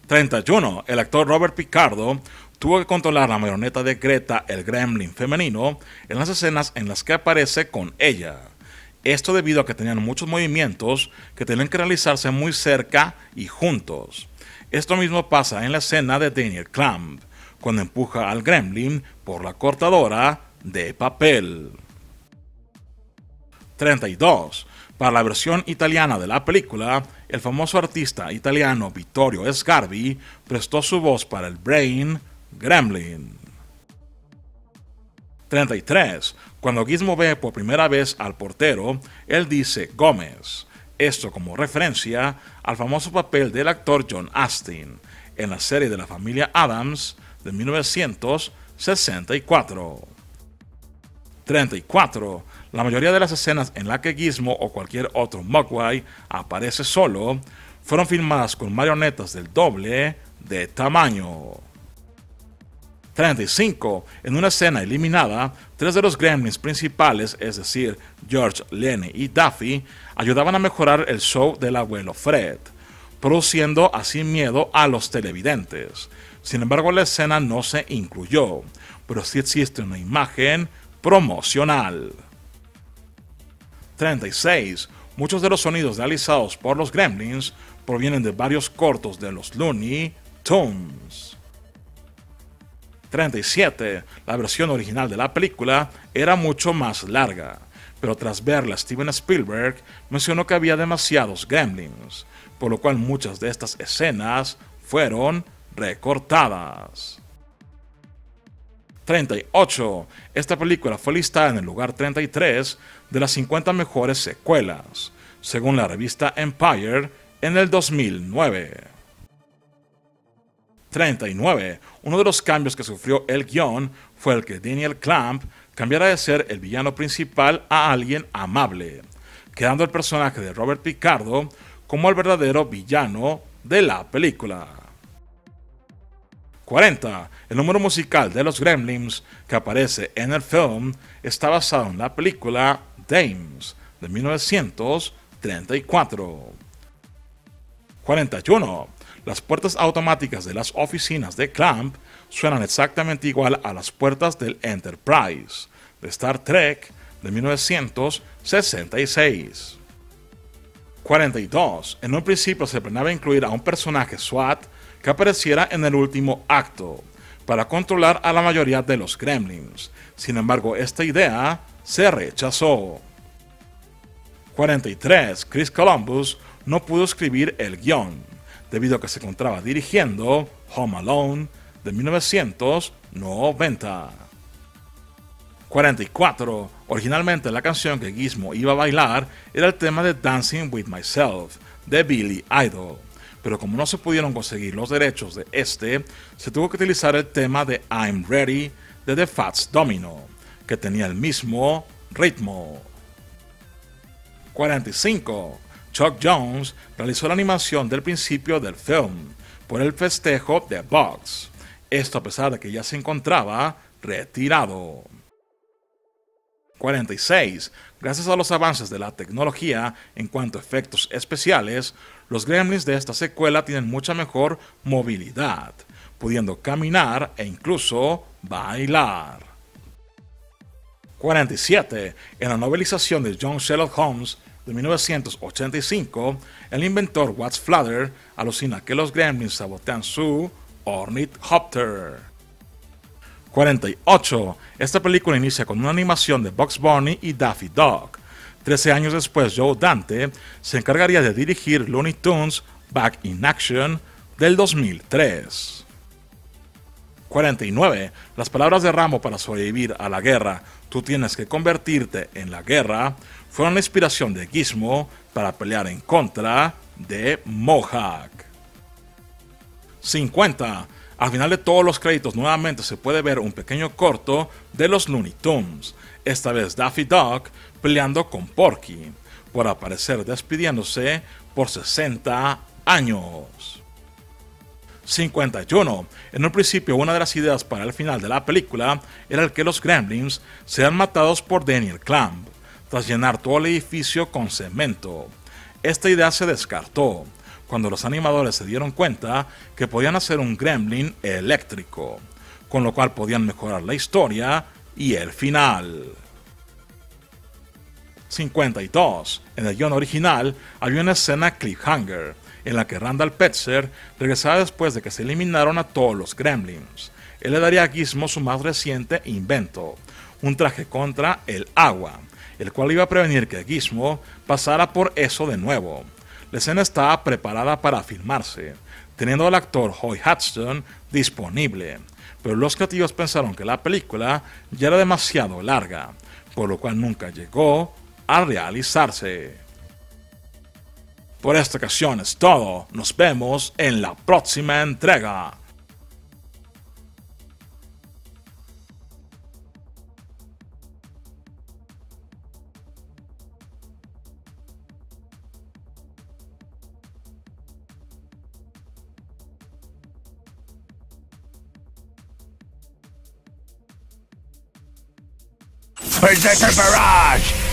31. El actor Robert Picardo tuvo que controlar la marioneta de Greta, el gremlin femenino, en las escenas en las que aparece con ella. Esto debido a que tenían muchos movimientos que tenían que realizarse muy cerca y juntos. Esto mismo pasa en la escena de Daniel Clamp, cuando empuja al gremlin por la cortadora de papel. 32. Para la versión italiana de la película, el famoso artista italiano Vittorio Sgarbi prestó su voz para el Brain Gremlin. 33. Cuando Gizmo ve por primera vez al portero, él dice Gómez, esto como referencia al famoso papel del actor John Astin en la serie de la familia Addams de 1964. 34. La mayoría de las escenas en las que Gizmo o cualquier otro Mogwai aparece solo fueron filmadas con marionetas del doble de tamaño. 35. En una escena eliminada, 3 de los gremlins principales, es decir, George, Lenny y Daffy, ayudaban a mejorar el show del abuelo Fred, produciendo así miedo a los televidentes. Sin embargo, la escena no se incluyó, pero sí existe una imagen promocional. 36. Muchos de los sonidos realizados por los gremlins provienen de varios cortos de los Looney Tunes. 37. La versión original de la película era mucho más larga, pero tras verla Steven Spielberg mencionó que había demasiados gremlins, por lo cual muchas de estas escenas fueron recortadas. 38. Esta película fue listada en el lugar 33 de las 50 mejores secuelas, según la revista Empire en el 2009. 39. Uno de los cambios que sufrió el guión fue el que Daniel Clamp cambiara de ser el villano principal a alguien amable, quedando el personaje de Robert Picardo como el verdadero villano de la película. 40. El número musical de los Gremlins que aparece en el film está basado en la película Dames de 1934. 41. Las puertas automáticas de las oficinas de Clamp suenan exactamente igual a las puertas del Enterprise de Star Trek de 1966. 42. En un principio se planeaba incluir a un personaje SWAT que apareciera en el último acto para controlar a la mayoría de los Gremlins. Sin embargo, esta idea se rechazó. 43. Chris Columbus no pudo escribir el guión, debido a que se encontraba dirigiendo Home Alone de 1990. 44. Originalmente la canción que Gizmo iba a bailar era el tema de Dancing With Myself de Billy Idol, pero como no se pudieron conseguir los derechos de este, se tuvo que utilizar el tema de I'm Ready de The Fats Domino, que tenía el mismo ritmo. 45. Chuck Jones realizó la animación del principio del film por el festejo de Bugs, esto a pesar de que ya se encontraba retirado. 46. Gracias a los avances de la tecnología en cuanto a efectos especiales, los gremlins de esta secuela tienen mucha mejor movilidad, pudiendo caminar e incluso bailar. 47. En la novelización de John Sherlock Holmes de 1985, el inventor Watts Flather alucina que los gremlins sabotean su ornithopter. 48. Esta película inicia con una animación de Bugs Bunny y Daffy Duck. 13 años después, Joe Dante se encargaría de dirigir Looney Tunes Back in Action del 2003. 49. Las palabras de Rambo para sobrevivir a la guerra, tú tienes que convertirte en la guerra, fueron la inspiración de Gizmo para pelear en contra de Mohawk. 50. Al final de todos los créditos nuevamente se puede ver un pequeño corto de los Looney Tunes, esta vez Daffy Duck peleando con Porky, por aparecer despidiéndose por 60 años. 51. En un principio, una de las ideas para el final de la película era el que los Gremlins sean matados por Daniel Clamp, tras llenar todo el edificio con cemento. Esta idea se descartó, cuando los animadores se dieron cuenta que podían hacer un gremlin eléctrico, con lo cual podían mejorar la historia y el final. 52. En el guion original había una escena cliffhanger en la que Randall Petzer regresaba después de que se eliminaron a todos los gremlins. Él le daría a Gizmo su más reciente invento, un traje contra el agua, el cual iba a prevenir que Gizmo pasara por eso de nuevo. La escena estaba preparada para filmarse, teniendo al actor Roy Hudson disponible, pero los creativos pensaron que la película ya era demasiado larga, por lo cual nunca llegó a realizarse. Por esta ocasión es todo, nos vemos en la próxima entrega. Predator Barrage!